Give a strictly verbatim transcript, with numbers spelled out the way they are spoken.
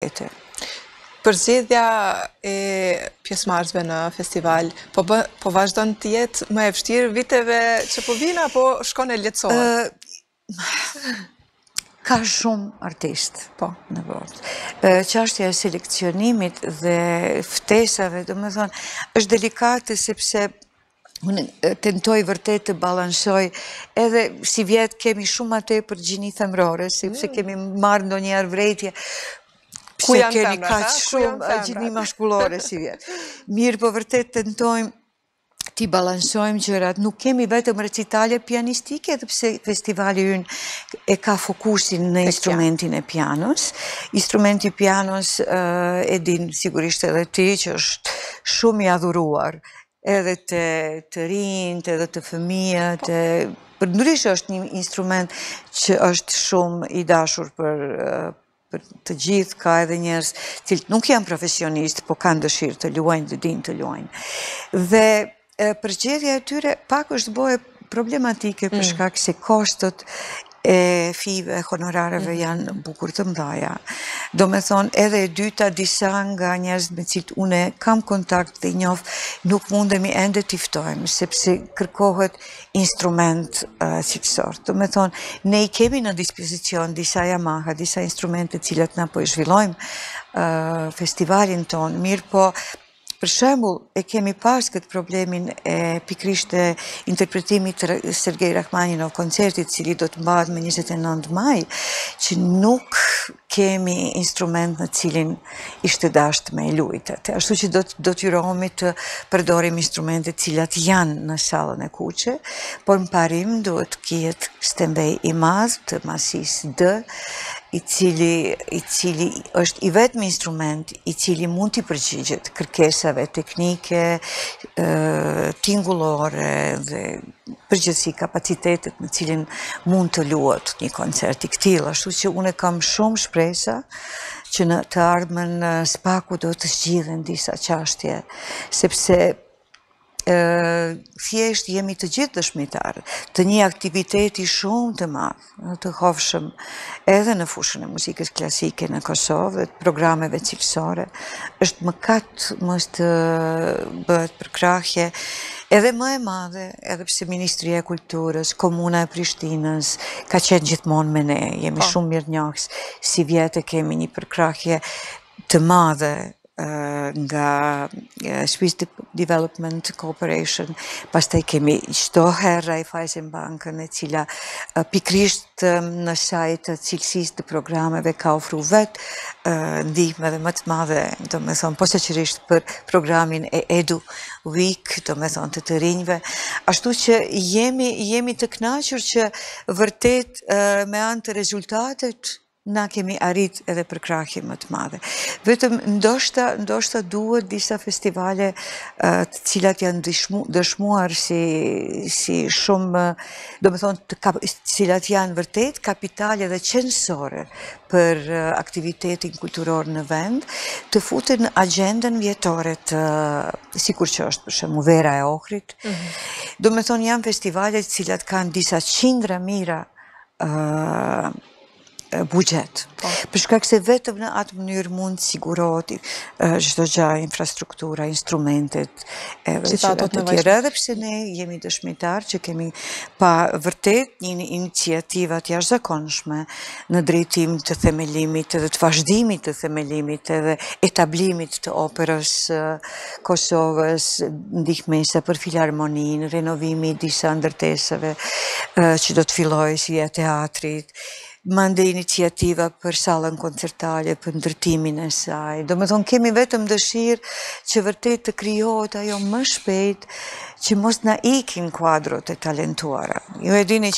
vete. Përzgjedhja e pjesëmarrësve në festival, po, bë, po vazhdon të jetë më e vështirë viteve që po vinë, apo shkon e lehtësohet? Uh, ka shumë artist po. në botë. Uh, Çështja e selekcionimit dhe ftesave, do më thonë, është delikate sepse unë tentoj vërtet të balansoj, edhe si vjetë kemi shumë atë për gjini themrore, sepse mm. kemi marrë ndonjëherë vrejtje, Ku pse janë keni femrat, kaq Ku shumë gjini mashkullore si vjetë. Mirë, po vërtet tentojmë ti balansojmë gjërat, nuk kemi vetëm recitale pianistike, edhe pse festivali ynë e ka fokusin në instrumentin e pianos. Instrumenti pianos uh, e din sigurisht edhe ti që është shumë i adhuruar, edhe të, të rinjt, edhe të fëmijët, përndryshe është një instrument që është shumë i dashur për uh, për të gjithë, ka edhe njerëz që nuk janë profesionistë, po kanë dëshirë të luajnë, të dinë të luajnë. Dhe e, përgjedhja e tyre pak është bëhe problematike për shkak se kostot e five, honorareve mm. janë bukur të mdhaja. Do me thonë, edhe e dyta, disa nga njerëz me cilët une kam kontakt dhe njof, nuk mundemi ende tiftojmë, sepse kërkohet instrument uh, cilësor. Do me thonë, ne i kemi në dispozicion disa Yamaha, disa instrumente cilat na po i zhvillojmë uh, festivalin tonë, mirë po, për shembull, e kemi pas këtë problemin e pikrisht e interpretimit të Sergej Rachmaninov koncertit, cili do të mbahet me njëzet e nëntë maj, që nuk kemi instrument në cilin ishte dasht me lujtet. Ashtu që do, do të jurohemi të përdorim instrumentet cilat janë në salën e kuqe, por në parim duhet kjetë stembej i madh të masis D, i cili, i cili është i vetëm instrument i cili mund t'i përgjigjet kërkesave teknike, tingullore dhe përgjithësi kapacitetet në cilin mund të luhet një koncert i këtillë. Ashtu që unë kam shumë shpresa që në të ardhmen spaku do të zgjidhen disa çështje, sepse Uh, thjesht jemi të gjithë dëshmitarë të një aktiviteti shumë të madh, të hovshëm edhe në fushën e muzikës klasike në Kosovë dhe të programeve cilësore. Është mëkat mos të bëhet përkrahje edhe më e madhe, edhe pse Ministria e Kulturës, Komuna e Prishtinës ka qenë gjithmonë me ne, jemi oh. shumë mirënjohës, si vjetë kemi një përkrahje të madhe nga Swiss Development Corporation, pastaj kemi çdo herë Raiffeisenbankën, e cila pikrisht në sajt të cilësisë të programeve ka ofru vetë ndihmë dhe më të madhe, do me thonë, posaçërisht për programin e Edu Week, do me thonë, të të rinjve. Ashtu që jemi, jemi të kënaqur që vërtet me anë të rezultatet na kemi arrit edhe përkrahje më të madhe. Vetëm ndoshta, ndoshta duhet disa festivale uh, të cilat janë dëshmu, dëshmuar si, si shumë, do me thonë, të kap, cilat janë vërtet kapitale dhe qendrore për uh, aktivitetin kulturor në vend, të futen në agjendën vjetore të, uh, sikur që është për shembull Vera e Ohrit. Mm-hmm. Do me thonë, janë festivale të cilat kanë disa qindra mira uh, buxhet. Po. Për shkak se vetëm në atë mënyrë mund sigurohet çdo gjë, infrastruktura, instrumentet, edhe të tjera, edhe pse ne jemi dëshmitar që kemi pa vërtet një iniciativë të jashtëzakonshme në drejtim të themelimit edhe të vazhdimit të themelimit edhe etablimit të operës Kosovës, ndihmesa për filharmoninë, renovimi i disa ndërtesave që do të fillojë si e teatrit, mande iniciativa për sallën koncertale, për ndërtimin e saj. Do me thonë, kemi vetëm dëshirë që vërtet të krijohet ajo më shpejt, që mos na ikin kuadrot e talentuara. Ju e dini që